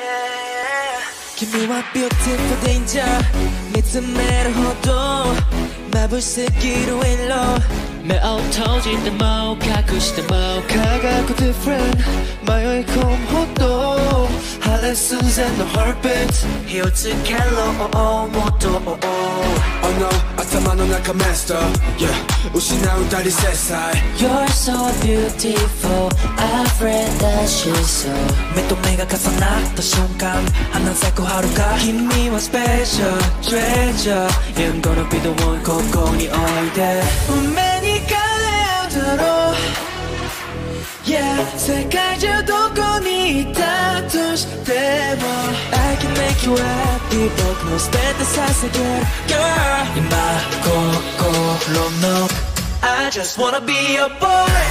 君は beautiful danger 見つめるほど眩しすぎる in love 目を閉じても隠しても輝く different 迷い込むほど破裂寸前の heartbeat 火をつけろもっと Oh no 頭の中 master Yeah 失うたり制裁 You're so beautiful Afraid that she's so 目と目が重なった瞬間花咲く遥か君は special treasure Yeah I'm gonna be the one ここにおいで運命に変えるだろう Yeah 世界中どこにいたとしても I can make you happy 僕も全て捧げる Girl 今心のI just wanna be your boy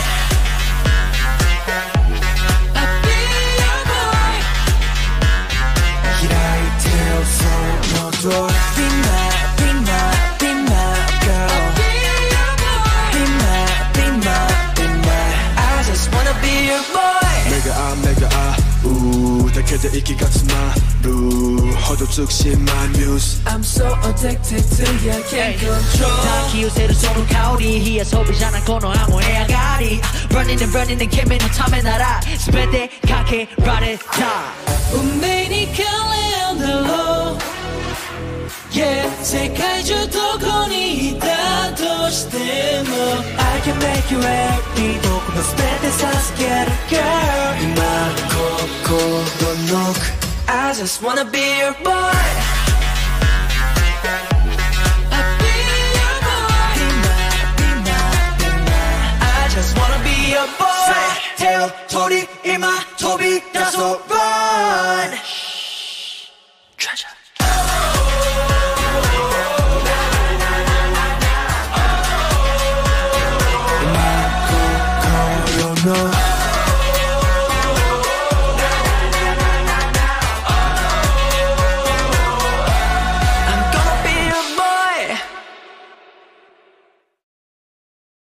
I'll be your boy 開いてよそのドア Be my, be my, be my girl I'll be your boy Be my, be my, be my I just wanna be your boy 目がだけで息が詰まるほど尽くし my muse I'm so addicted to you can't control 抱き寄せるその香り火遊びじゃないこの雨上がり Running and running and 君のためなら全てかけられた運命に変えるだろう Yeah 世界中どこにいたとしても I can make you happy 僕の全て捧げる Girl 今心の奥 I just wanna be your boy I'll be your boy Be my, be my, be my I just wanna be your boy 手を取り今飛び出そう Run Treasure